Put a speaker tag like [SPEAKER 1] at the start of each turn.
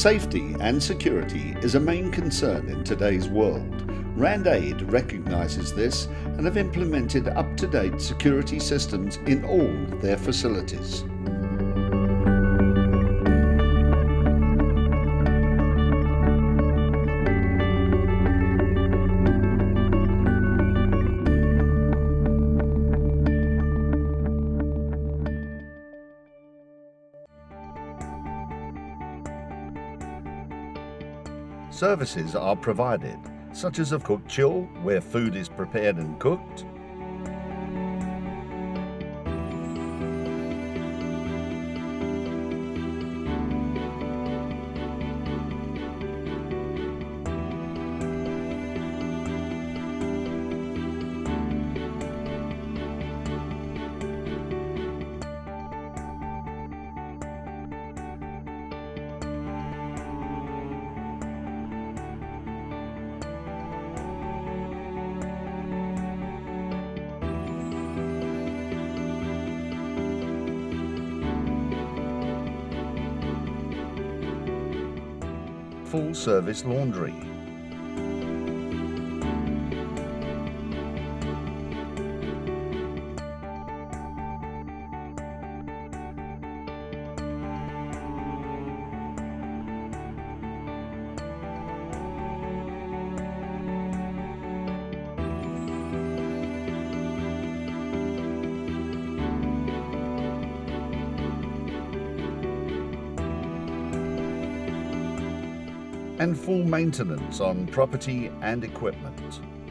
[SPEAKER 1] Safety and security is a main concern in today's world. Rand Aid recognises this and have implemented up-to-date security systems in all their facilities. Services are provided, such as a cook chill, where food is prepared and cooked, full-service laundry, and full maintenance on property and equipment.